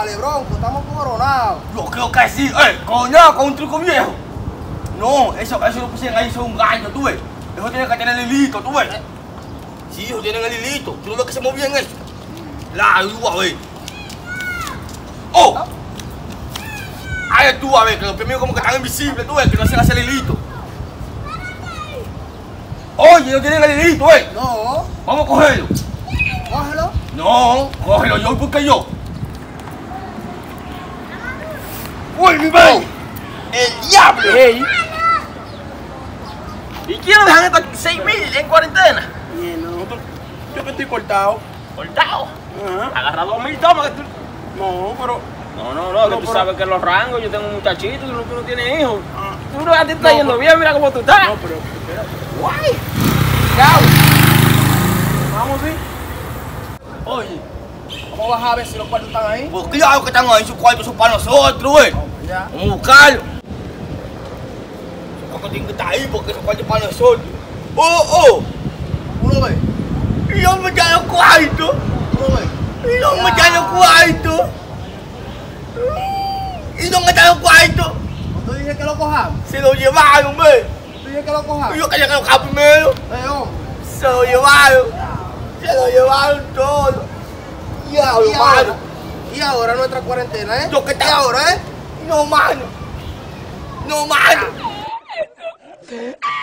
vale, bronco, estamos coronados. Yo creo que sí, coño, con un truco viejo. No, eso lo pusieron ahí, eso es un gallo, tú ves. Eso tiene que tener el hilito, tú ves. Sí, eso tiene el hilito. ¿Tú no ves que se movía en eso? La, tú a ver. ¡Oh! Ahí tú a ver, que los premios como que están invisibles, tú ves, que no se hace el hilito. Oye, no tienen el hilito, No. Vamos a cogerlo. Cógelo. No, cógelo yo, ¿por qué yo? ¡Uy, mi rey! ¡El diablo! Ey. ¿Y quién nos dejan estos 6.000 en cuarentena? No, yo que estoy cortado. ¿Cortado? Ajá. Agarra 2.000 tomas que tú... No, pero... No, que tú sabes que los rangos, yo tengo un muchachito, tú no tienes hijos. Tú no a ti te está yendo bien, mira cómo tú estás. No, pero espérate. Guay. Chao. Vamos, sí. Oye, vamos a bajar a ver si los cuartos están ahí. Pues claro que están ahí, sus cuartos son para nosotros, güey. Ya. Vamos a buscarlo. Esos cuartos tienen que estar ahí porque esos cuartos para nosotros. ¡Oh! Uno ve. ¿Y dónde están los cuartos? Uno ve. ¿Y dónde están los cuartos? ¿Y dónde están los cuartos? ¿Tú dices que lo cojamos? Se lo llevaron, güey. ¿Tú dices que lo cojamos? Yo quería que lo cojara primero. Hombre. Se lo llevaron. Se lo llevaron todo. Diablo, mano. Y ahora nuestra cuarentena, Yo que ¿Y ahora, No, mano. No, mano.